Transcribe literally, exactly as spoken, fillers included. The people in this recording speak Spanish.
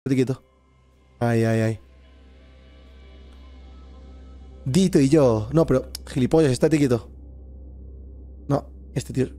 Estate quieto. Ay, ay, ay. Dito y yo. No, pero, gilipollas, estate quieto. No, este tío.